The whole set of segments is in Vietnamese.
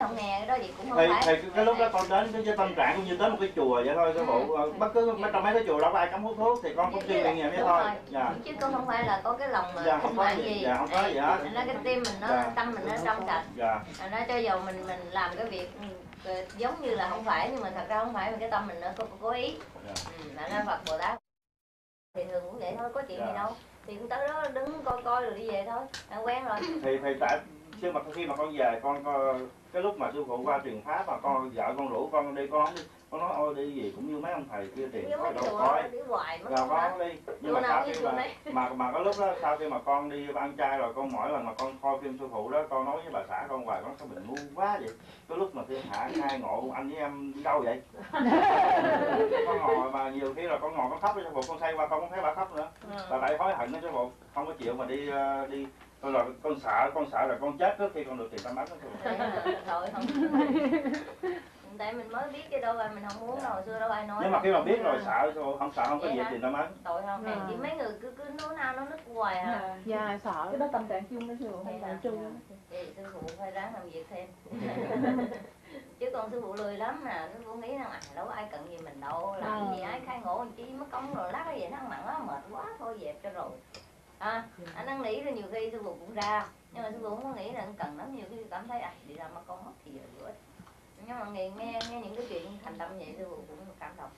Không nghe cái đó gì cũng không thì, phải. thì cái lúc đó con đến cái tâm trạng cũng như tới một cái chùa vậy thôi sư phụ. Bất cứ trong mấy cái chùa đâu có ai cấm hút thuốc thì con cũng chuyên nghiệm vậy thôi. Dạ. Chứ con không phải là có cái lòng dạ, không phải gì. Dạ không có gì hết. Nó cái tim mình nó tâm mình nó trong sạch. Dạ. Nó cho dù mình làm cái việc giống như là không phải, nhưng mà thật ra không phải, mà cái tâm mình nó cố ý. Là nó Phật Bồ Tát thì thường cũng vậy thôi, có chuyện gì đâu. Thì cũng tới đó đứng coi rồi đi về thôi, quen rồi. Thì tại khi mà con về con cái lúc mà sư phụ qua truyền pháp mà con vợ con rủ con đi, con nói ôi đi gì cũng như mấy ông thầy kia tiền coi đâu coi rồi con đi. Nhưng mà sau khi mà có lúc đó sau khi mà con đi ăn chay rồi, con mỗi lần mà con coi phim sư phụ đó, con nói với bà xã con hoài, con sao mình ngu quá vậy. Cái lúc mà thiên hạ khai ngộ anh với em đi đâu vậy? Con ngồi mà nhiều khi là con ngồi con khóc với sư phụ, con say qua con không thấy bà khóc nữa. Là tại hối hận đó sư phụ, không có chịu mà đi tôi là con sợ là con chết trước khi con được tiền tâm ấn đó. Thôi không. Tại mình mới biết chứ đâu rồi, mình không muốn đâu, hồi xưa đâu ai nói. Nhưng mà khi mà biết rồi sợ không có gì tiền tâm ấn. Tội không, hèn chỉ mấy người cứ nói nao nó nức hoài hả? Dạ sợ. Cái đó tâm trạng chung đó sư phụ, tâm trạng chung. Thì sư phụ phải ráng làm việc thêm. Chứ còn sư phụ lười lắm mà, sư phụ nghĩ rằng đâu có ai cần gì mình đâu, làm gì ai khai ngộ chi mất công rồi lát cái gì nó ăn mặn nó mệt quá thôi dẹp cho rồi. Anh đang nghĩ rồi nhiều khi sư phụ cũng ra, nhưng mà sư phụ không có nghĩ là anh cần lắm, nhiều khi cảm thấy đi ra mà con mất thì giờ nữa. Nhưng mà nghe những cái chuyện thành tâm vậy sư phụ cũng cảm động.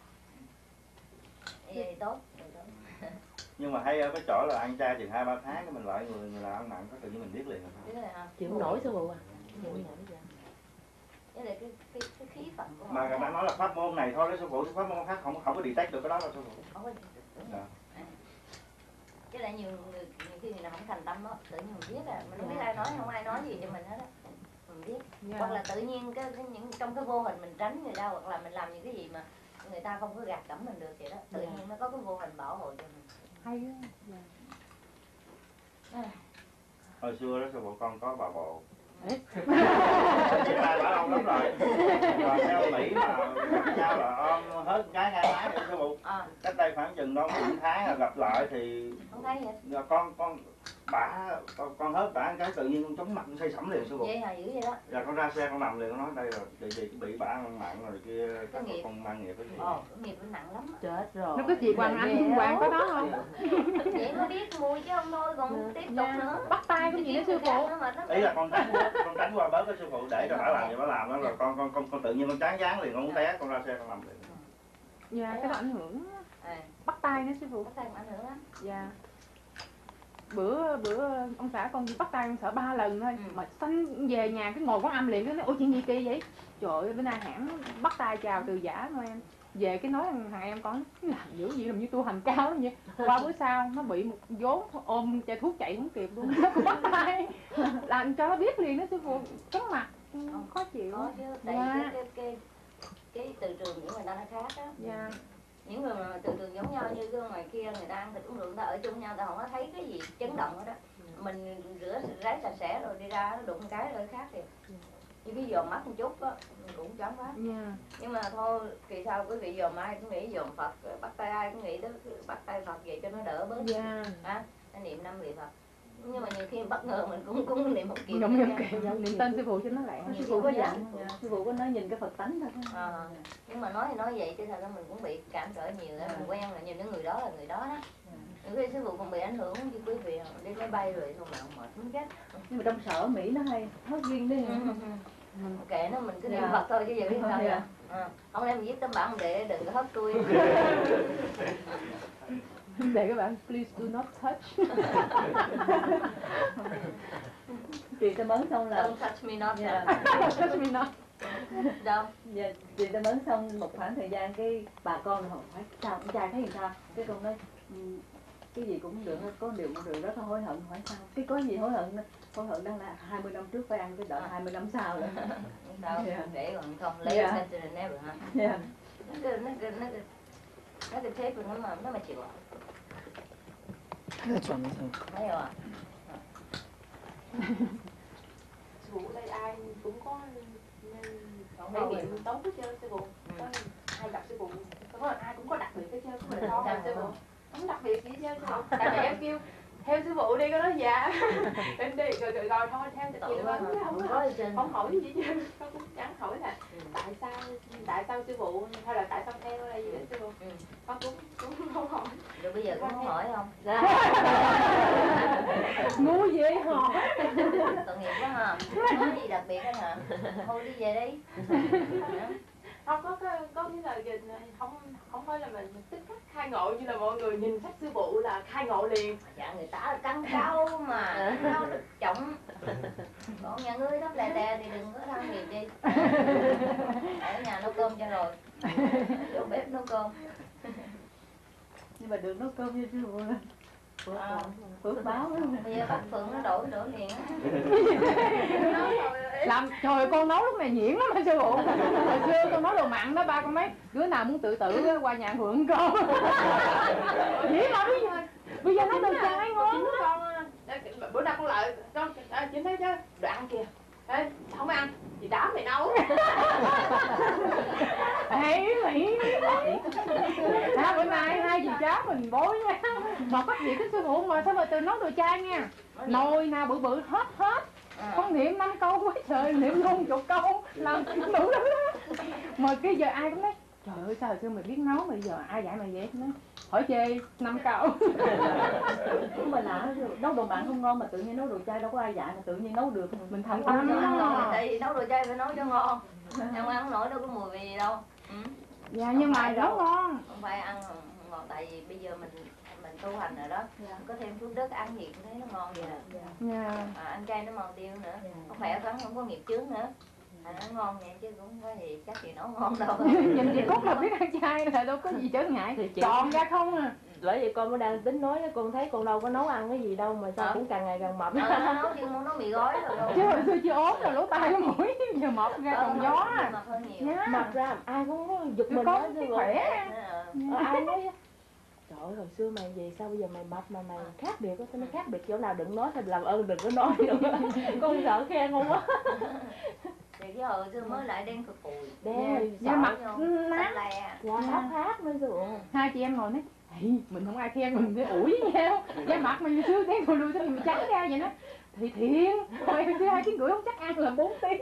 Vậy tốt. Nhưng mà hay ở cái chỗ là ăn chay chừng 2-3 tháng cái mình lại người làm ăn mặn có tự nhiên mình biết liền rồi. Chịu không nổi sư phụ à. Với lại cái khí phận của họ. Mà người ta nói là pháp môn này thôi đó sư phụ, pháp môn khác không có detect được cái đó đâu sư phụ. Không có chứ lại nhiều khi người nào không thành tâm đó, tự nhiên mình biết mình không biết ai nói, không ai nói gì cho mình hết á. Mình biết. Hoặc là tự nhiên những trong cái vô hình mình tránh người ta, hoặc là mình làm những cái gì mà người ta không có gạt gẫm mình được vậy đó. Tự nhiên nó có cái vô hình bảo hộ cho mình. Hay á. Hồi xưa đó sư phụ con có bà bồ. Ai bảo lâu lắm rồi. Rồi theo Mỹ mà nhau là ôm hết gái ngay lái vậy sư phụ. Cách đây khoảng chừng đó 1 tháng là gặp lại thì không thấy vậy. con hết bả cái tự nhiên con chóng mặt say sẩm liền sư phụ. Vậy hả, dữ vậy đó. Dạ con ra xe con nằm liền, con nói đây rồi chị bị bả ăn mặn rồi kia, các con mang nghiệp cái gì. Cái nghiệp nó nặng lắm. Chết rồi. Nó có gì Hoàng Anh Hoàng có đó không? Vậy mới biết mùi chứ không thôi còn tiếp tục nữa. Bắt tay cái gì đó sư phụ. Ý là con tránh qua bớt cái sư phụ để cho bả làm vậy bả làm đó, rồi con tự nhiên con chán dán liền, con muốn té, con ra xe con nằm liền. Dạ cái đó ảnh hưởng. Bắt tay nữa sư phụ. Bắt tay cũng ảnh hưởng lắm. Dạ. Bữa ông xã con bắt tay con sợ 3 lần thôi. Mà xanh về nhà cái ngồi quán âm liền, cái nói ôi chuyện gì kỳ vậy. Trời ơi bữa nay hãng bắt tay chào từ giả thôi em. Về cái nói thằng em con làm dữ gì làm như tu hành cao lắm vậy. Qua bữa sau nó bị một vốn ôm chai thuốc chạy không kịp luôn. Nó bắt tay làm cho nó biết liền đó sư phụ. Chóng mặt khó chịu. Có chứ, tại cái từ trường những người ta nó khác á. Dạ. Những người mà từ trường giống nhau như cái ngoài kia người ta ăn thịt uống rượu, người ta ở chung nhau, người ta không có thấy cái gì chấn động hết đó. Mình rửa ráy sạch sẽ rồi đi ra nó đụng cái rồi khác thì như cái dòm mắt một chút á, mình cũng chóng quá. Nhưng mà thôi kỳ sau quý vị dòm ai cũng nghĩ dòm Phật, bắt tay ai cũng nghĩ tới bắt tay Phật vậy cho nó đỡ bớt. Nó niệm 5 vị Phật. Nhưng mà nhiều khi bất ngờ mình cũng niệm một kiện. Niệm tên sư phụ cho nó lẹ. Sư phụ có dặn, sư phụ có nói nhìn cái Phật tánh thôi. Nhưng mà nói thì nói vậy chứ thật ra mình cũng bị cản trở nhiều đó, mình quen là nhìn cái người đó là người đó đó. Những khi sư phụ còn bị ảnh hưởng chứ quý vị đi máy bay rồi xong mà mệt muốn chết. Nhưng mà trong sở Mỹ nó hay hết duyên đấy. Kệ nó, mình cứ niệm Phật thôi chứ giờ biết sao vậy. Không lẽ mình viết tấm bản để đừng có hất tôi. Để các bạn please do not touch. Chị ta mến xong là don't touch me not. Touch me not. Đâu? Dạ, chị ta mến xong một khoảng thời gian cái bà con hỏi phải sao con trai thấy gì sao, cái con nói cái gì cũng được hết, có điều một điều rất là hối hận, hỏi sao cái có gì hối hận đang là 20 năm trước phải ăn cái đợi 20 năm sau nữa. Sao để còn không lấy lên từ never hả? Nó cái tape nó mà chịu à? Thấy không ạ? Sư phụ đây ai cũng có thể nghiệm tốt hết trơn sư phụ. Có hay gặp sư phụ, có ai cũng có đặc biệt hết trơn, không phải là thôi sư phụ. Không đặc biệt gì hết trơn sư phụ. Tại vì em kêu theo sư phụ đi, con nói dạ. Em đi rồi thôi theo thì chị không hỏi gì chứ, con cũng chẳng hỏi là tại sao sư phụ hay là tại sao theo đây gì đó sư phụ, con cũng không hỏi. Rồi bây giờ con có hỏi không? Ngu gì họ Tội nghiệp quá hả? Nói gì đặc biệt anh hả? Thôi đi về đi. Không có cái lời không phải là mình tức khắc khai ngộ như là mọi người nhìn sách sư phụ là khai ngộ liền. Dạ người ta là căng cao mà cao được trọng. Còn nhà ngươi thấp lè tè thì đừng có than nghiệp đi. Ở nhà nấu cơm cho rồi. Vô bếp nấu cơm. Nhưng mà được nấu cơm cho sư phụ lên phước báo đó. Bây giờ bác Phượng nó đổi liền á. làm trời con nấu lúc này nhuyễn lắm sư phụ. Hồi xưa con nấu đồ mặn đó ba con mấy đứa nào muốn tự tử qua nhà Hưởng con. Dĩ mà bây giờ nấu đồ chay ngon. Con bữa nào con lại con chính thấy chứ đồ ăn kìa. Ê, không ăn thì đám mày nấu. Ấy mày bữa nay hai dì cháu mình bối nha. Mà bắt việc cái sư phụ mà sao mà từ nấu đồ chay nha. Nồi nào bự bự hết con niệm 5 câu quá trời, niệm luôn 10 câu làm đủ lắm đó. Mà cái giờ ai cũng nói trời ơi sao hồi xưa mày biết nấu mà giờ ai dạy mày vậy? Nói hỏi chê 5 câu. Nhưng mà lạ nấu đồ mặn không ngon mà tự nhiên nấu đồ chay đâu có ai dạy mà tự nhiên nấu được. Mình thành Không tâm cho ăn nổi, đó. tại vì nấu đồ chay phải nấu cho ngon. Không ăn nổi đâu có mùi vị gì đâu. Dạ nhưng mà nấu ngon. Không phải ăn ngon tại vì bây giờ mình tu hành rồi đó, có thêm phước đức ăn gì cũng thấy nó ngon vậy nè. Ăn chay nó mòn tiêu nữa, không khỏe khoắn không có nghiệp chướng nữa. Nó ngon vậy chứ cũng có gì chắc gì nó ngon đâu. Nhìn chị Cúc là biết ăn chay là đâu có gì trở ngại, tròn ra không à. Bởi vậy con mới đang tính nói đó, con thấy con đâu có nấu ăn cái gì đâu mà sao cũng càng ngày càng mập. Nó nấu chứ muốn nấu mì gói rồi. Chứ hồi xưa chưa ốm rồi lỗ tai lỗ mũi, giờ mập ra còn gió à. Mập hơn nhiều. Mập ra ai cũng có giật mình có nói cái chứ khỏe. ai nói trời ơi hồi xưa mày gì sao bây giờ mày mập mà mày khác biệt á, nó khác biệt chỗ nào đừng nói thôi, làm ơn đừng có nói nữa. Con sợ khen không á. Thì cái hồi xưa mới lại đen cực cùi. Đen da mặt nát. dạ khác nữa rồi. Hai chị em ngồi nói mình không ai khen mình để ủi với nhau, da mặt mình xưa đen thùi lùi sao mình trắng ra vậy đó. Thì thiện hồi xưa 2 tiếng rưỡi không chắc ăn là 4 tiếng.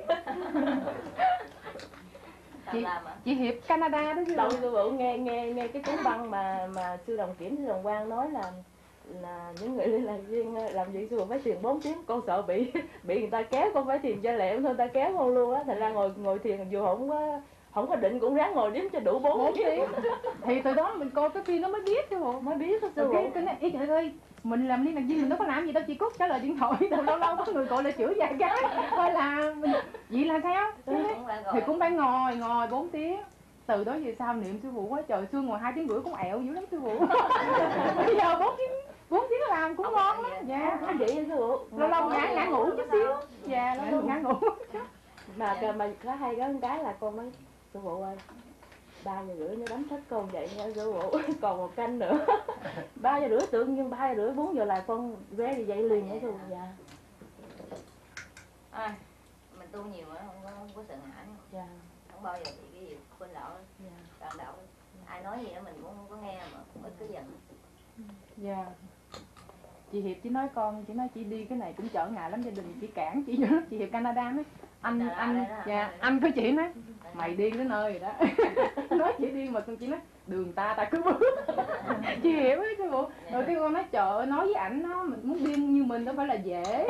Chị Hiệp Canada đó chứ Đâu sư phụ nghe cái cuốn băng mà sư Đồng Kiểm sư Đồng Quang nói là những người liên lạc viên làm việc sư phụ phải thiền 4 tiếng, con sợ bị người ta kéo, con phải thiền cho lẹ thôi, người ta kéo con luôn á, thành ra ngồi thiền dù không có định cũng ráng ngồi đếm cho đủ 4 tiếng. Thì từ đó mình coi cái phim nó mới biết chứ bộ, mới biết sư phụ. Cái nói ý trời ơi mình làm liên lạc viên mình đâu có làm gì đâu, chị Cúc trả lời điện thoại lâu lâu có người gọi lại chửi vài cái coi là vậy là sao thì cũng phải ngồi 4 tiếng. Từ đó về sau niệm sư phụ quá trời, xưa ngồi 2 tiếng rưỡi cũng ẹo dữ lắm sư phụ. Bây giờ 4 tiếng làm cũng ngon lắm. Dạ vậy sư phụ lâu lâu ngã ngủ chút xíu. Dạ lâu lâu ngã ngủ. Mà có hay có cái là con nói sư phụ ơi 3 giờ rưỡi nó đánh thức con dậy nha sư phụ, còn 1 canh nữa. 3 giờ rưỡi tự nhiên 3 giờ rưỡi 4 giờ là con về thì dậy liền nữa sư phụ. Dạ. Mình tu nhiều nữa không có sợ ngã nữa. Dạ. Không bao giờ bị cái gì quên lỡ. Cạn đậu. Ai nói gì đó mình cũng không có nghe mà cũng ít có giận. Dạ. Chị Hiệp chỉ nói con, chỉ nói chị đi cái này cũng trở ngại lắm, gia đình chị cản chị nữa. Chị Hiệp Canada nói anh của chị nói mày điên tới nơi rồi đó. Nói chị điên mà con chỉ nói đường ta cứ bước. Chị hiểu ấy chứ bộ. Rồi cái con nói trời ơi nói với ảnh nó mình muốn điên như mình đâu phải là dễ.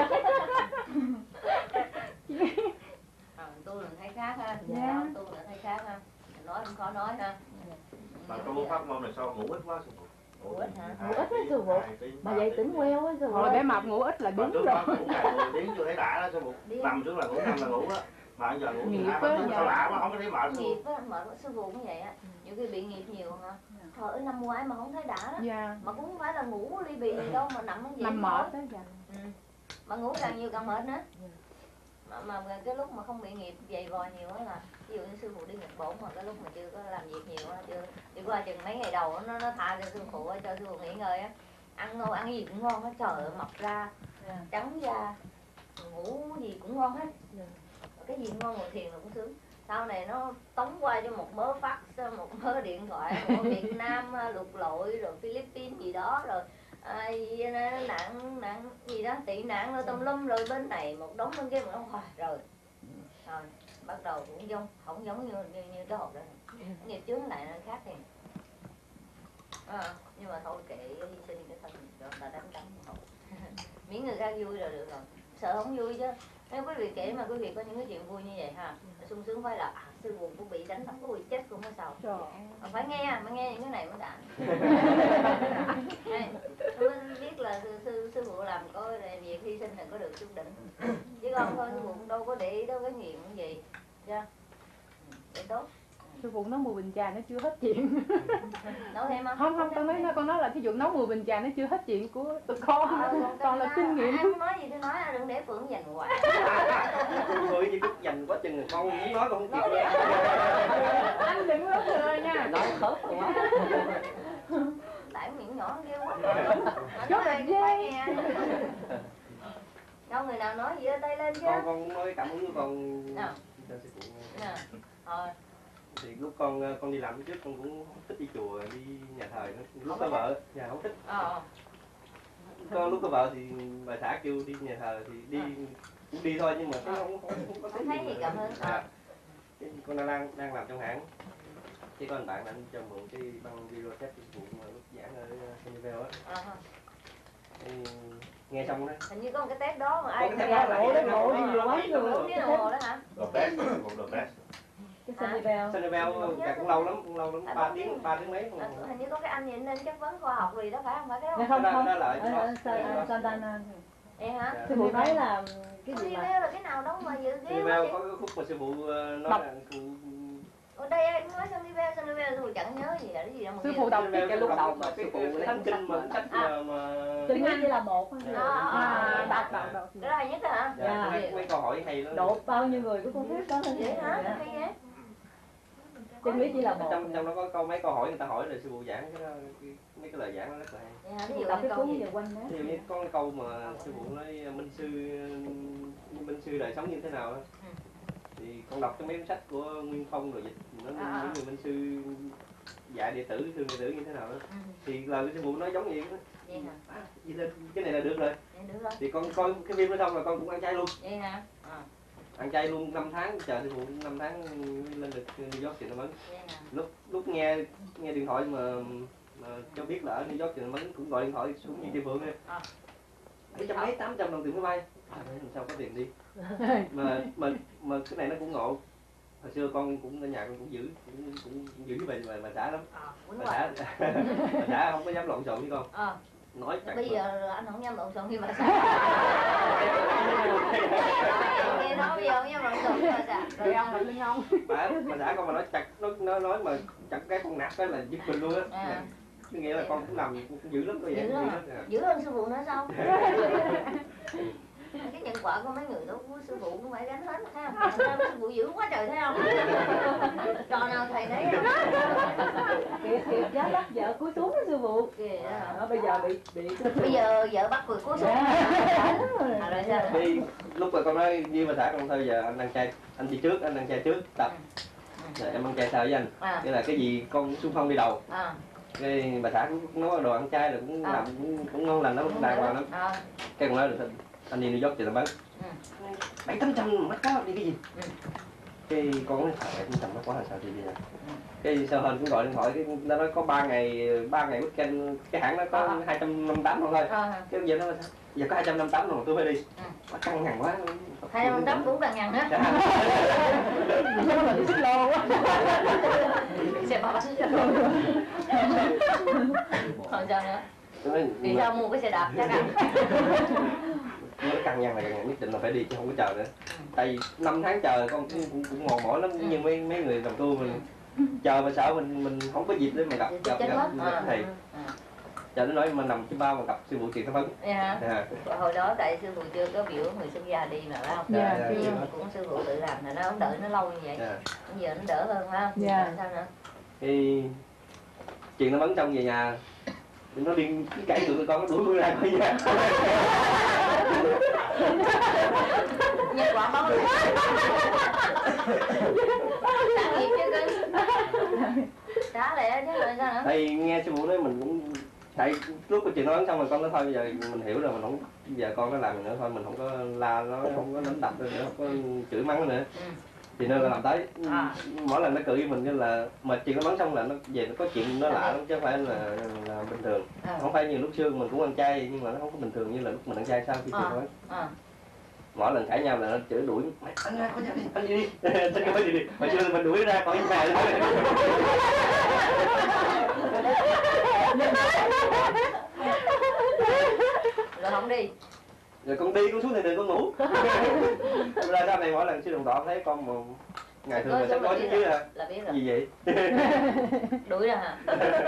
Tu mình thấy khác ha. Tu mình thấy khác ha. Mình nói không khó nói ha. Mà tu pháp môn này sao ngủ ít quá sư phụ? Ngủ ít hả? Ngủ ít á sư phụ. Mà dậy tỉnh queo á sư phụ. Rồi bé mập ngủ ít là đúng rồi. Ngủ ngày 10 tiếng chưa thấy đã đó sư phụ. Nằm xuống là ngủ, nằm là ngủ đó. Mà giờ ngủ nghiệp sao lạ quá không có thấy mệt. Nghiệp á, mệt quá sư phụ cũng vậy á. Nhiều khi bị nghiệp nhiều hả? Trời ơi năm ngoái mà không thấy đã đó. Mà cũng không phải là ngủ ly bì gì đâu mà nằm vậy. Nằm mệt đó. Mà ngủ càng nhiều càng mệt nữa. Mà cái lúc mà không bị nghiệp dày vò nhiều á là ví dụ như sư phụ đi Nhật Bản mà cái lúc mà chưa có làm việc nhiều á, chưa đi qua chừng mấy ngày đầu nó tha cho sư phụ cho sư phụ nghỉ ngơi á, ăn gì cũng ngon á, trời ơi mập ra trắng da, ngủ gì cũng ngon hết, cái gì ngon ngồi thiền là cũng sướng. Sau này nó tống qua cho một mớ fax, một mớ điện thoại của Việt Nam, lục lội rồi Philippines gì đó rồi nặng gì đó tị nạn rồi tùm lum rồi bên này một đống bên kia một đống rồi bắt đầu cũng không giống như cái hộp đó nghiệp chướng lại nó khác thì nhưng mà thôi kệ hy sinh cái thân cho ta đánh hộp miễn người khác vui rồi được rồi, sợ không vui chứ. Nếu quý vị kể mà quý vị có những cái chuyện vui như vậy ha, sung sướng phải là sư phụ cũng bị đánh, cũng bị chết cũng có sao. Phải nghe những cái này mới đã. Tôi biết là sư phụ làm có việc hy sinh là có được chút đỉnh, chứ còn thôi sư phụ đâu có để ý đâu cái nghiện cái gì, chưa? Vậy tốt. Sư phụ nấu 10 bình trà nó chưa hết chuyện. Nấu thêm không? Không, con nói là thí dụ nấu 10 bình trà nó chưa hết chuyện của tụi con. Còn là kinh nghiệm. Ai nói gì tôi nói, đừng để Phượng dành hoài. Phượng chỉ biết dành quá chừng con muốn nói con không kịp. Anh đừng nói rồi nha. Nói khớp quá. Tại miệng nhỏ kêu quá. Nói này cũng phải nghe. Đâu người nào nói gì ở tay lên chứ. Con nói cảm hứng của con. Cho sư phụ nghe. Thì lúc con đi làm trước con cũng không thích đi chùa, đi nhà thờ nữa. Lúc có vợ nhà không thích. Con lúc có vợ thì bà xã kêu đi nhà thờ thì đi cũng đi thôi, nhưng mà không có thấy gì cảm hứng. Con đang làm trong hãng, chỉ có anh bạn anh cho mượn cái băng video test sư phụ mà lúc giảng ở Sunnyvale á. Nghe xong đó. Hình như có một cái test đó mà ai cũng nghe ngộ đấy, ngộ nhiều lắm rồi. Đúng cái đồng hồ đó hả? Đồ test, đồ test. Cái Sunnyvale cũng lâu lắm, 3 tiếng mấy. Hình như có cái anh nhìn lên chất vấn khoa học gì đó phải không? Phải cái đó không? Không. Santana. Vậy hả? Sư phụ nói là cái gì mà là cái nào đó mà dự kiến có cái khúc mà sư phụ nói là ở đây em nói Sunnyvale sư phụ chẳng nhớ gì là cái gì đâu mà sư phụ đọc cái lúc đầu mà sư phụ thánh kinh mà sách mà tiếng Anh chỉ là một. Đọc cái đó hay nhất hả? Mấy câu hỏi hay lắm. Độ bao nhiêu người của con thép đó thôi. Vậy hả? Hay vậy? Tiếng Lý chỉ là một. Trong đó có mấy câu hỏi người ta hỏi rồi sư phụ giảng mấy cái lời giảng nó rất là hay. Ví dụ đọc như cái câu cuốn gì? về quanh đó. Ví dụ như có câu mà sư phụ nói minh sư đời sống như thế nào đó. Thì con đọc cái mấy cuốn sách của Nguyên Phong rồi dịch nó những người minh sư dạy đệ tử thương đệ tử như thế nào đó. Thì lời sư phụ nói giống vậy đó. Vậy hả? Cái này là được rồi. Được rồi. Thì con coi cái phim đó xong rồi con cũng ăn chay luôn. Vậy hả? Ăn chay luôn 5 tháng, chờ sư phụ 5 tháng lên được New York thì nó mấn. Lúc nghe điện thoại mà cho biết là ở New York thì nó mấn cũng gọi điện thoại xuống như Địa Phượng ấy. 800 đồng tiền máy bay. Làm sao có tiền đi. mà cái này nó cũng ngộ. Hồi xưa con cũng ở nhà con cũng giữ về bà xã lắm. Bà xã không có dám lộn xộn với con. Nói chặt bây giờ anh không dám lộn xộn với bà xã. Nghe nói bây giờ không dám lộn xộn với bà xã. Rồi ông là lưng ông. Bà xã con mà nói chặt nó nói mà chặt cái con nạt đó là giết mình luôn á. Có nghĩa là con cũng làm cũng dữ lắm vậy. Dữ hơn sư phụ nói sao? Cái nhận quả của mấy người đó của sư phụ cũng phải gánh hết thấy không? Sư phụ dữ quá trời thấy không? Trò nào thầy đấy Kịp giá bắt vợ cúi xuống đó sư phụ. Bây giờ bị bây giờ vợ bắt cười cúi xuống. Rồi sao? Đi lúc mà con nói với bà xã con thôi giờ anh ăn chay, anh đi trước, anh ăn chay trước tập. Rồi em ăn chay sao với anh? Nghĩa là cái gì con xung phong đi đầu. Cái bà xã cũng nấu đồ ăn chay rồi cũng làm cũng ngon lành lắm, đàng hoàng lắm. Cái con nói được anh đi New York thì làm bán 700-800 mắc quá đi cái gì. Cái con nói 700 mắc quá là sao đi bây giờ. Cái sau hơn cũng gọi điện thoại cái nó nói có 3 ngày weekend cái hãng nó có 258 thôi. Cái giờ nó sao giờ có 258 rồi tôi phải đi. Nó căng thẳng quá. 258 cũng căng thẳng á. Nó là đi xích lô quá. Xe ba xích lô. Còn sao nữa? Vì sao mua cái xe đạp chắc ăn? Nó căng nhăn là nhất định là phải đi chứ không có chờ nữa. Tại vì 5 tháng chờ con cũng mòn mỏi lắm, như mấy người làm tour mình chờ mà sợ mình không có dịp để mà gặp thầy. Chờ nó nói mà nằm trên bao mà gặp sư phụ Truyền Tâm Ấn. Hồi đó tại sư phụ chưa có biểu người xuất gia đi mà phải không? Cũng sư phụ tự làm là nó không đợi nó lâu như vậy. Bây giờ nó đỡ hơn phải không? Sao nữa? Thì Truyền Tâm Ấn xong về nhà nó điên cãi tụi con nó đuổi tôi ra khỏi nhà. Nhân quả báo lại. Tạo nghiệp chứ cưng. Trả lệ chứ rồi sao nữa? Thì nghe sư phụ nói mình cũng tại lúc chị nói xong rồi con nói thôi bây giờ mình hiểu rồi, mình không, bây giờ con nó làm nữa thôi, mình không có la nó, không có đánh đập nữa, không có chửi mắng nữa. Thì nên là làm tới mỗi lần nó cự với mình như là mà chuyện nó bắn xong là nó về nó có chuyện nó lạ lắm chứ không phải là bình thường. Không phải như lúc xưa mình cũng ăn chay nhưng mà nó không có bình thường như là lúc mình ăn chay sau khi chuyện nó bắn. Mỗi lần cãi nhau là nó chửi đuổi anh ra khỏi nhà đi, anh đi đi, anh đi đi, hồi xưa mình đuổi ra khỏi nhà luôn. Rồi không đi. Rồi con đi, con xuống thì con ngủ. Ra sau này mỗi lần sư đồng đỏ thấy con mà ngày thường mình sẽ nói chứ hả? Là biết rồi. Gì vậy? Đuổi ra hả?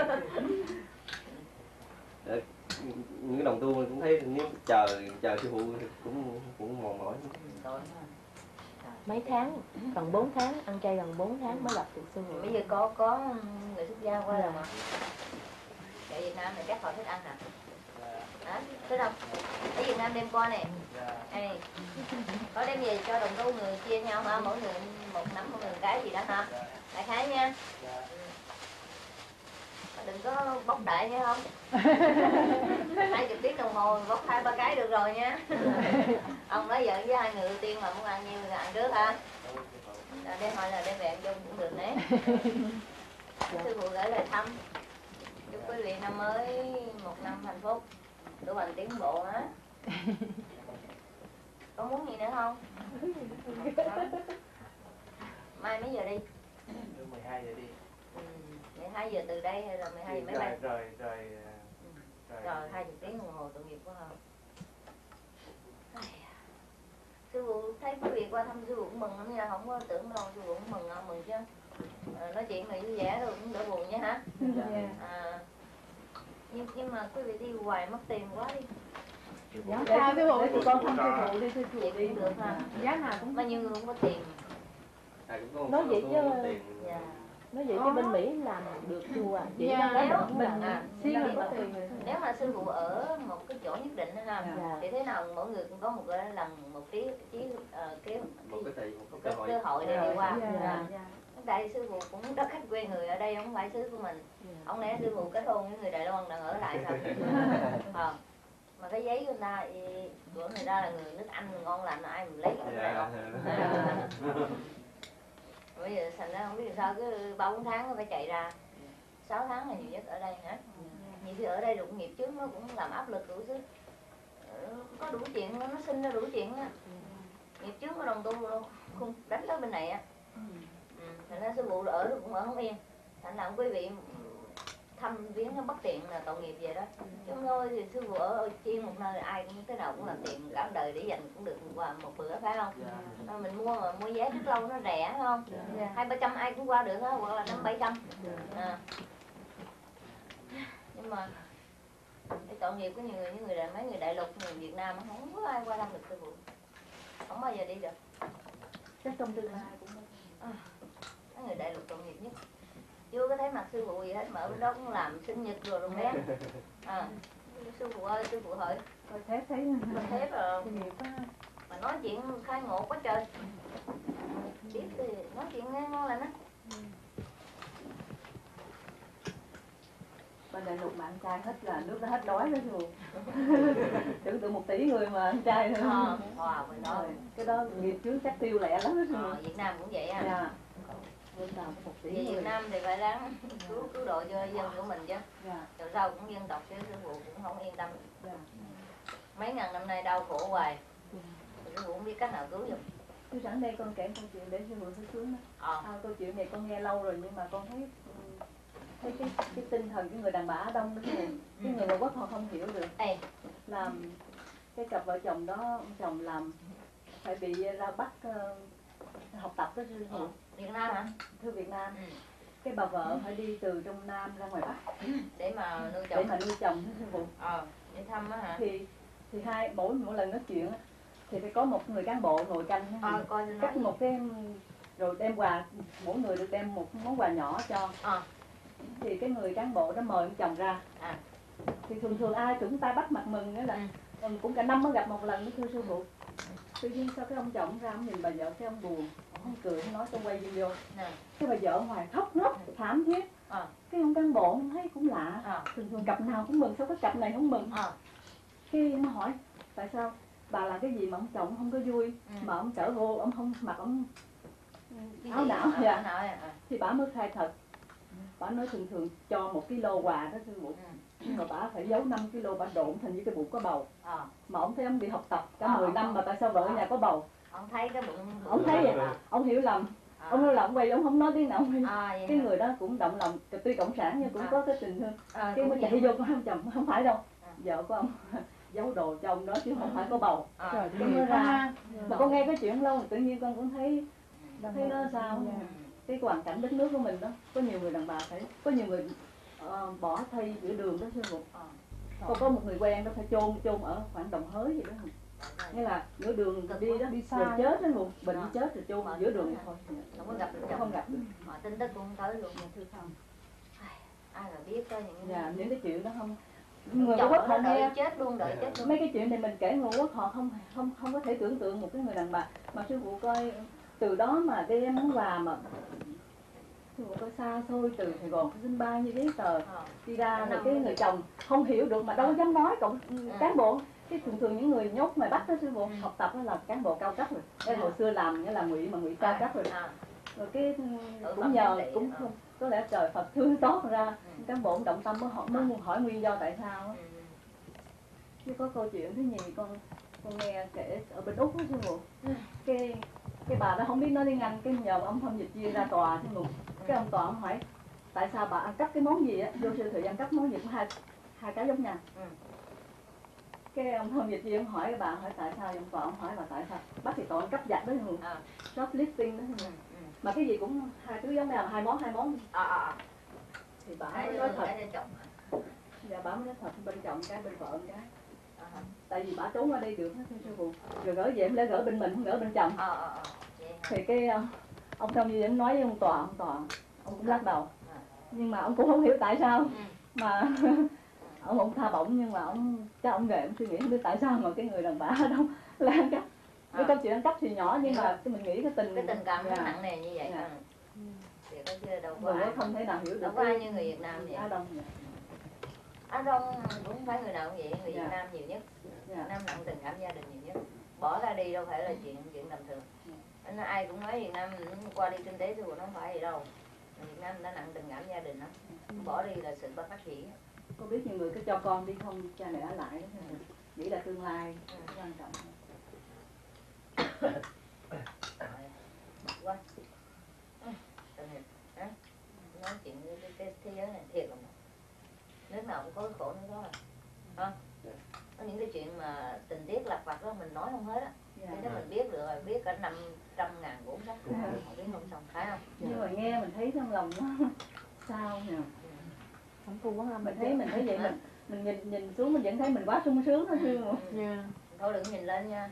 Những cái đồng tu mình cũng thấy nếu chờ sư phụ cũng mòn mỏi. Mấy tháng, gần 4 tháng, ăn chay gần 4 tháng mới gặp được sư phụ. Bây giờ có người xuất gia qua rồi mà. Tại Việt Nam này chắc họ thích ăn hả? Hả? Thích không? Ở Việt Nam đem qua nè. Đây. Có đem về cho đồng tu người chia nhau hả? Mỗi người một nắm, mỗi người một cái gì đó hả? Đại khái nha. Đừng có bốc đại nha không? 20 tiếng đồng hồ bốc 2-3 cái được rồi nha. Ông nói vợ với 2 người ưu tiên mà muốn ăn nhiêu thì ăn trước ha. Đem hỏi là đem về ăn chung cũng được đấy. Sư phụ gửi lời thăm. Chúc quý vị năm mới một năm hạnh phúc, tu hành tiến bộ á. Có muốn gì nữa không? Mai mấy giờ đi? 12 giờ đi. 12 giờ từ đây hay là 12 giờ máy bay? Rồi 20 tiếng đồng hồ tội nghiệp quá không? Sư phụ thấy quý vị qua thăm sư phụ cũng mừng lắm nha, không có tưởng đâu, sư phụ cũng mừng không? Mừng chứ. Nói chuyện này vui vẻ rồi cũng đỡ buồn nha hả? Nhưng mà quý vị đi hoài mất tiền quá đi. Giá sao sư phụ? Để con thăm sư phụ đi, sư phụ Vậy đi. cũng được ha. Giá nào cũng Bao nhiêu người không có tiền. Nói vậy chứ nói vậy chứ bên Mỹ làm được chưa à? Chị đang nói được nếu mà sư phụ ở một cái chỗ nhất định đó ha, thì thế nào mỗi người cũng có một cái lần một cái cơ hội để đi qua. Tại sư phụ cũng đất khách quê người ở đây không phải xứ của mình. Ông này sư phụ kết hôn với người Đài Loan đang ở lại sao? Mà cái giấy của người ta của người ta là người nước Anh ngon lành, ai mình lấy cái này không? Bây giờ thành ra không biết sao cứ 3-4 tháng nó phải chạy ra, 6 tháng là nhiều nhất ở đây hả? Nhiều khi ở đây cũng nghiệp trước nó cũng làm áp lực đủ thứ, có đủ chuyện nó sinh ra đủ chuyện á. Nghiệp trước có đồng tu không đánh tới bên này á. Thành ra sư phụ ở cũng ở không yên, thành ra quý vị thăm viếng nó bất tiện là tội nghiệp vậy đó. Chứ không thôi thì sư phụ ở chiên một nơi ai cũng thế nào cũng làm tiền cả đời để dành cũng được qua một bữa phải không? Mình mua vé rất lâu nó rẻ phải không? 200-300 ai cũng qua được á, hoặc là 500-700. Nhưng mà cái tội nghiệp của nhiều người, những mấy người đại lục, người Việt Nam không có ai qua thăm được sư phụ, không bao giờ đi được. Chắc trong tương lai cũng Mấy người đại lục tội nghiệp nhất. Chưa có thấy mặt sư phụ gì hết mà ở bên đó cũng làm sinh nhật rồi đồng bé. Sư phụ ơi, sư phụ hỏi coi thép thấy thép rồi mà nói chuyện khai ngộ quá trời. Biết thì nói chuyện nghe ngon lành á. bên đại lục mà ăn chay hết là nước nó hết đói đó sư phụ. Tưởng tượng 1 tỷ người mà ăn chay nữa. Bên đó cái đó nghiệp trước chắc tiêu lẹ lắm đó sư phụ. Việt Nam cũng vậy à. Việt Nam thì phải ráng cứu độ cho dân của mình chứ. Rồi sau cũng dân tộc chứ sư phụ cũng không yên tâm. Mấy ngàn năm nay đau khổ hoài. Sư phụ không biết cách nào cứu giùm. Tôi sẵn đây con kể câu chuyện để sư phụ thấy sướng đó. Câu chuyện này con nghe lâu rồi nhưng mà con thấy cái tinh thần cái người đàn bà Á Đông đó, cái người ngoại quốc họ không hiểu được. Làm cái cặp vợ chồng đó, ông chồng làm phải bị ra Bắc học tập đó sư phụ. Việt Nam hả? Thưa Việt Nam. Cái bà vợ phải đi từ trong Nam ra ngoài Bắc để mà nuôi chồng thưa sư phụ. Để thăm á hả? Thì mỗi lần nói chuyện thì phải có một người cán bộ ngồi canh, cắt một cái rồi đem quà, mỗi người được đem một món quà nhỏ cho. Thì cái người cán bộ đó mời ông chồng ra. Thì thường ai cũng tay bắt mặt mừng nữa là cũng cả năm mới gặp một lần đó thưa sư phụ. Tự nhiên sao cái ông chồng ra ông nhìn bà vợ cái ông buồn, ông không cười không nói, xong quay video. Cái bà vợ ông Hoàng khóc rất thảm thiết. Cái ông cán bộ thấy cũng lạ, thường thường cặp nào cũng mừng, sao cái cặp này không mừng. Cái nó hỏi tại sao bà làm cái gì mà ông chồng không có vui, mà ông chở vô ông không mặc ông áo đảo thì bà mới khai thật. Bà nói thường thường cho 1 kg quà đó sư phụ, nhưng mà bà phải giấu 5 kg, bà độn thành như cái bụng có bầu. Mà ông thấy ông đi học tập cả 10 năm mà tại sao vợ ở nhà có bầu? Ông thấy cái bụng, ông thấy vậy, ông hiểu lầm. Ông hiểu lầm quay, ông không nói tiếng nào. Cái người đó cũng động lòng, tuy cộng sản nhưng cũng có cái tình thương. Cái mới chạy vô con chồng, không phải đâu, vợ của ông giấu đồ cho ông đó chứ không phải có bầu. Cái mới ra mà con nghe cái chuyện lâu tự nhiên con cũng thấy nó sao. Cái hoàn cảnh đất nước của mình đó, có nhiều người đàn bà phải, có nhiều người bỏ thai giữa đường đó sư phụ. Con có một người quen đó phải chôn ở khoảng Đồng Hới gì đó, nghĩa là giữa đường đi đó, rồi chết đó luôn, bệnh chết rồi chôn giữa đường thôi, không có gặp được chồng, không gặp được. Họ tin tức cũng không tới luôn, thư không. Ai mà biết có những cái chuyện đó không. Người Quốc họ nghe chết luôn, đợi chết luôn. Mấy cái chuyện này mình kể người Quốc họ không có thể tưởng tượng một cái người đàn bà mà sư phụ coi từ đó mà cái món quà mà sư phụ coi xa xôi từ Sài Gòn xin ba như giấy tờ đi ra, rồi cái người chồng không hiểu được mà đâu dám nói. Cộng cán bộ cái thường những người nhốt ngoài Bắc đó sư phụ, học tập đó là cán bộ cao cấp rồi. Cái hồi xưa làm nghĩa là ngụy mà ngụy cao cấp rồi. Rồi cái cũng nhờ cũng không có lẽ trời Phật thương xót ra cán bộ động tâm mới hỏi nguyên do tại sao. Chứ có câu chuyện thứ nhì con nghe kể ở bên Úc đó sư phụ. Cái bà đó không biết nói tiếng Anh, cái nhờ ông thông dịch viên ra tòa sư phụ. Cái ông tòa ông hỏi tại sao bà ăn cắp cái món gì á, vô siêu thị ăn cắp món gì cũng hai cái giống nhau. Cái ông thông dịch viên hỏi cái bà hỏi tại sao, ông tòa ông hỏi bà tại sao bắt thì tội ăn cắp giặt đó sư phụ, shoplifting đó sư phụ. Mà cái gì cũng hai thứ giống nhau, hai món thì bà mới nói thật. Dạ bà mới nói thật, bên chồng cái bên vợ cái. Tại vì bà trốn qua đây được đó sư phụ, rồi gửi về không lẽ gửi bên mình không gửi bên chồng. Thì cái ông thông gì nói với ông tòa ông cũng lắc đầu, nhưng mà ông cũng không hiểu tại sao mà ông tha bổng, nhưng mà chắc ông về ông suy nghĩ không biết tại sao mà cái người đàn bà đâu là ăn cắp. Cái câu chuyện ăn cắp thì nhỏ nhưng mà mình nghĩ cái tình cảm nó nặng nề như vậy. Thì có chưa đâu có ai không thể nào hiểu được. Đâu có ai như người Việt Nam vậy. Á Đông cũng phải người nào cũng vậy, người Việt Nam nhiều nhất. Việt Nam nặng tình cảm gia đình nhiều nhất. Bỏ ra đi đâu phải là chuyện bình thường. Nên ai cũng nói Việt Nam qua đi kinh tế thì nó không phải gì đâu. Việt Nam đã nặng tình cảm gia đình đó. Bỏ đi là sự phát triển. Cô biết nhiều người cứ cho con đi không cha mẹ ở lại đó, nghĩ là tương lai quan trọng. Quá. Nói chuyện cái thế giới này thiệt là nước nào cũng có khổ nước đó rồi. Có những cái chuyện mà tình tiết lặt vặt đó mình nói không hết á. Thế đó mình biết được rồi, biết cả 500.000 cuốn sách, không biết không xong, phải không? Nhưng mà nghe mình thấy trong lòng nó sao nhỉ? Không tu quá mình thấy vậy mình nhìn xuống mình vẫn thấy mình quá sung sướng đó chứ. Thôi đừng nhìn lên nha.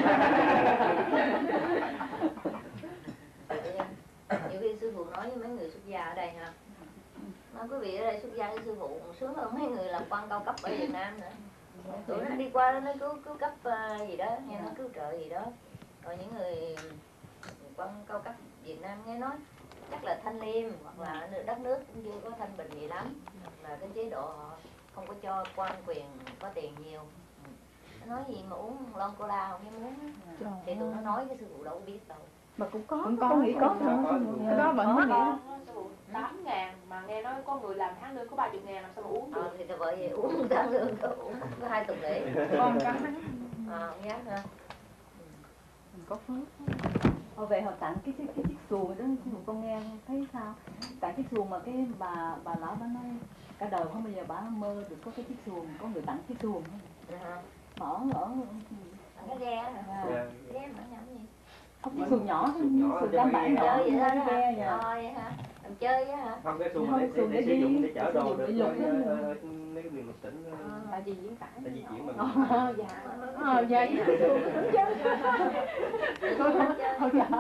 Nhiều khi sư phụ nói với mấy người xuất gia ở đây ha, nói quý vị ở đây xuất gia với sư phụ sướng hơn mấy người làm quan cao cấp ở Việt Nam nữa. Tụi nó đi qua nó cứu cấp gì đó, nghe nó cứu trợ gì đó. Rồi những người quan cao cấp Việt Nam nghe nói chắc là thanh liêm hoặc là đất nước cũng chưa có thanh bình gì lắm, hoặc là cái chế độ họ không có cho quan quyền có tiền nhiều. Nó nói gì mà uống lon cola không dám uống thì tụi nó nói với sư phụ đâu có biết đâu. Mà cũng có nghĩ có đó vẫn mới nghĩ 8.000 mà nghe nói có người làm tháng lương có 30.000 làm sao mà uống được. Thì bởi vậy uống tháng lương có 2 tuần lễ. Con cắn Không nhát ha. Có phước. Hồi về họ tặng cái chiếc xuồng đó, con nghe thấy sao? Tặng cái xuồng mà cái bà lão bà nói cả đời không bao giờ bà mơ được có cái chiếc xuồng, có người tặng cái xuồng. Mở cái ghe hả? Ghe mà nhầm gì? Không, cái xuồng nhỏ, xuồng cám bản nhỏ vậy đó ghe nha. Vậy hả? Làm chơi á hả? Không, cái xuồng để sử dụng để chở đồ được mấy cái miền lục tỉnh. Tại vì diễn tải. Tại vì chuyển bằng. Dạ. Thôi dạ.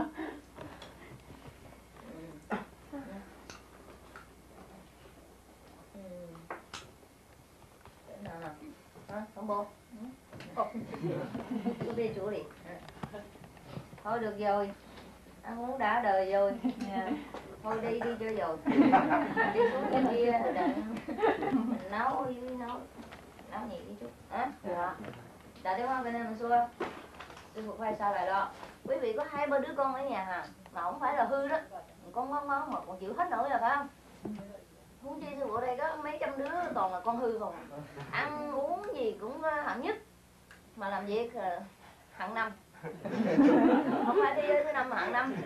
Không bố. Chú đi. Thôi được rồi. ăn uống đã đời rồi. Thôi đi cho rồi. Đi xuống bên kia mình nấu nhẹ chút. Dạ. Dạ tiếng hoa bên em mình xua. Sư phụ khoai sao lại đó. Quý vị có 2-3 đứa con ở nhà hả? Mà không phải là hư đó. Con ngón mà còn chịu hết nổi là phải không? Huống chi sư phụ đây có mấy trăm đứa toàn là con hư không. Ăn uống gì cũng hạng nhất. Mà làm việc hạng năm. Không phải đi thứ năm mà hạng năm.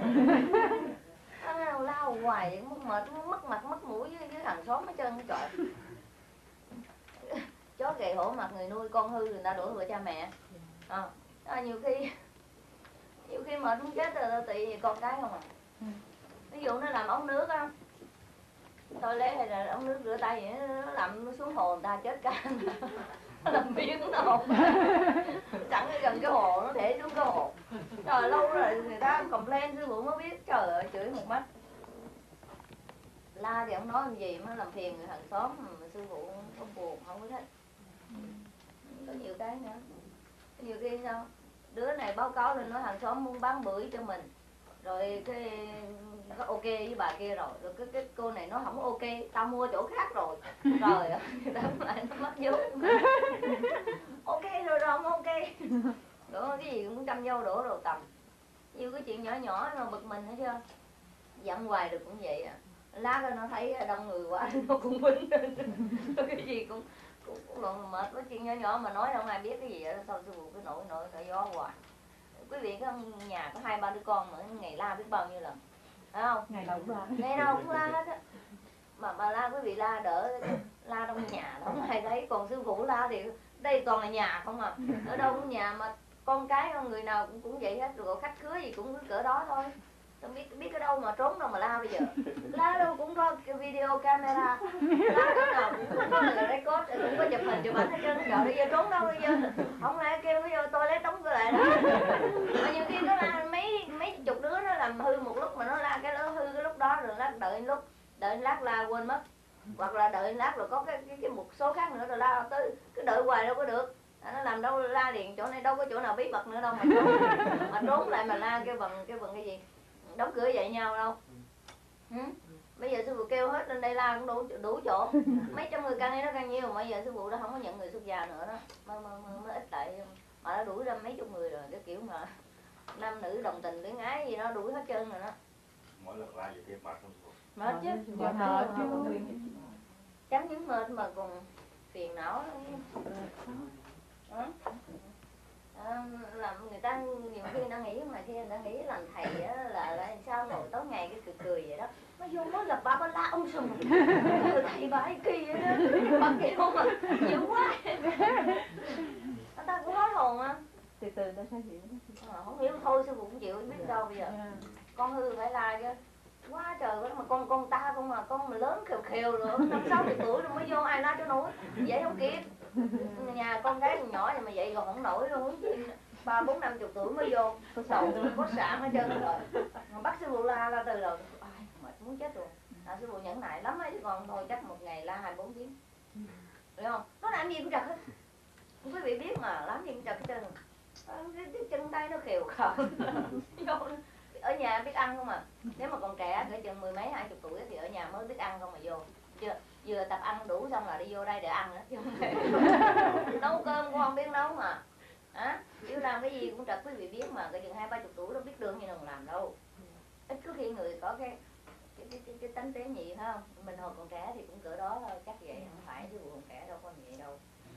Lao hoài mất mệt, mất mặt mất mũi với hàng xóm hết trơn trời. Chó gầy hổ mặt người nuôi, con hư người ta đổ vào cha mẹ. Nhiều khi mệt muốn chết rồi tị con cái không à. Ví dụ nó làm ống nước á, toilet hay là ống nước rửa tay vậy, nó làm nó xuống hồ người ta chết cả. Nó làm biến nó hồ. Sẵn ở gần cái hồ nó để xuống cái hồ. Trời lâu rồi người ta complain sư phụ mới biết, trời ơi chửi một mắt. La thì không nói làm gì mới làm phiền người hàng xóm mà sư phụ không buồn, không có thích. Có nhiều cái nữa. Nhiều khi sao đứa này báo cáo lên nói hàng xóm muốn bán bưởi cho mình, rồi cái ok với bà kia rồi cái cô này nó không ok, tao mua chỗ khác rồi. Rồi người ta lại nó mất vốn. Ok rồi không ok. Đổ cái gì cũng trăm vô đổ đầu tầm. Nhiều cái chuyện nhỏ nhỏ mà bực mình hết chưa. Dặn hoài được cũng vậy à. Lát rồi nó thấy đông người quá nó cũng quýnh. Cái gì cũng luận mệt với chuyện nhỏ nhỏ mà nói không ai biết cái gì đó. Sao sư phụ cứ nổi gió hoài. Quý vị có nhà có 2-3 đứa con mà ngày la biết bao nhiêu lần, phải không? Ngày nào cũng la hết á. Mà la quý vị la đỡ, la trong nhà không ai thấy. Còn sư phụ la thì đây toàn là nhà không à. Ở đâu cũng nhà mà con cái người nào cũng vậy hết. Rồi khách khứa gì cũng cứ cỡ đó thôi. Không biết cái đâu mà trốn đâu mà la bây giờ. La đâu cũng có cái video camera. La chỗ nào cũng có người record, cũng có chụp hình hết trơn. Trời bây giờ trốn đâu bây giờ. Không lẽ kêu bây giờ toilet đóng cửa lại đó. Mà nhiều khi có la mấy chục đứa nó làm hư một lúc mà nó la cái nó hư cái lúc đó rồi lát đợi lát la quên mất. Hoặc là đợi lát rồi có cái một số khác nữa rồi la tới cứ đợi hoài đâu có được. Nó làm đâu la liền chỗ này đâu có chỗ nào bí mật nữa đâu mà trốn lại mà la kêu bằng cái gì. Đóng cửa dạy nhau đâu. Bây giờ sư phụ kêu hết lên đây la cũng đủ chỗ. Mấy trăm người càng đi nó càng nhiều. Mà bây giờ sư phụ đã không có nhận người xuất gia nữa đó. Mới ít lại. Mà đã đuổi ra mấy chục người rồi. Cái kiểu mà nam nữ đồng tình luyến ái gì nó đuổi hết trơn rồi đó. Mỗi lần la vậy tiếp mệt không sư phụ? Mệt chứ. Chẳng những mệt mà còn phiền não làm người ta nhiều khi nó nghĩ mà khi người ta nghĩ làm thầy á là sao ngồi tối ngày cái cười vậy đó. Nó vô mới gặp bà la ông sùm. Thầy bà ấy kỳ vậy đó. Bà kiểu mà dữ quá. Người ta cũng nói hồn á. Từ từ ta sẽ hiểu. Không hiểu thôi sư phụ cũng chịu biết đâu bây giờ. Con hư phải la chứ. Quá trời quá mà con ta con mà lớn khều rồi 50-60 tuổi rồi mới vô ai nói cho nổi. Vậy không kịp. Nhà con gái còn nhỏ mà vậy còn không nổi luôn. 30-40-50 tuổi mới vô. Có sạn hết trơn rồi. Mà bắt sư phụ la từ đầu. Ai mệt muốn chết rồi. Sư phụ nhẫn nại lắm ấy chứ còn thôi chắc một ngày la 24 tiếng. Được không? Nó làm gì cũng trật hết. Quý vị biết mà làm gì cũng trật hết trơn. Cái chân tay nó khều khờ. Ở nhà biết ăn không à. Nếu mà còn trẻ cỡ chừng 10 mấy 20 tuổi thì ở nhà mới biết ăn không mà vô. Chưa vừa tập ăn đủ xong là đi vô đây để ăn nữa chứ không thể. Nấu cơm cũng không biết nấu mà. Chứ làm cái gì cũng trật quý vị biết mà cỡ chừng 20-30 tuổi đâu biết đường như nào làm đâu. Ít có khi người có cái tánh tế nhị phải không? Mình hồi còn trẻ thì cũng cỡ đó thôi, chắc vậy không phải chứ còn trẻ đâu có vậy đâu.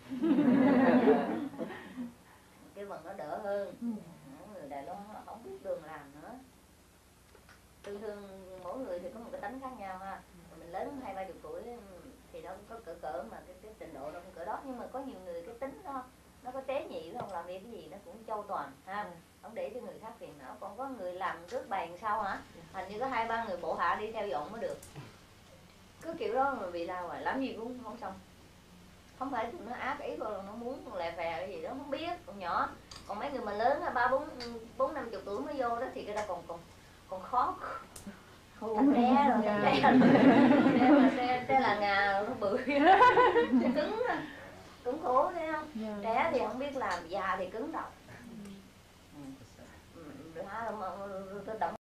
Cái phần nó đỡ hơn. Người Đài Loan không biết đường làm nữa. Thường mỗi người thì có một cái tánh khác nhau ha. Mình lớn 20-30 tuổi thì nó cũng có cỡ mà cái trình độ nó cũng cỡ đó. Nhưng mà có nhiều người cái tính nó có tế nhị, không làm việc cái gì nó cũng châu toàn ha. Không để cho người khác phiền não. Còn có người làm trước bàn sau hả? Hình như có 2-3 người bộ hạ đi theo dọn mới được. Cứ kiểu đó mà bị la hoài làm gì cũng không xong. Không phải tụi nó ác ý rồi nó muốn lè phè cái gì đó không biết, còn nhỏ. Còn mấy người mà lớn 30-40-50 tuổi mới vô đó thì cái đó còn khó. Thành tre rồi, tre là ngà nó bự. Cứng khổ thấy không? Trẻ thì không biết làm, già thì cứng đầu. Động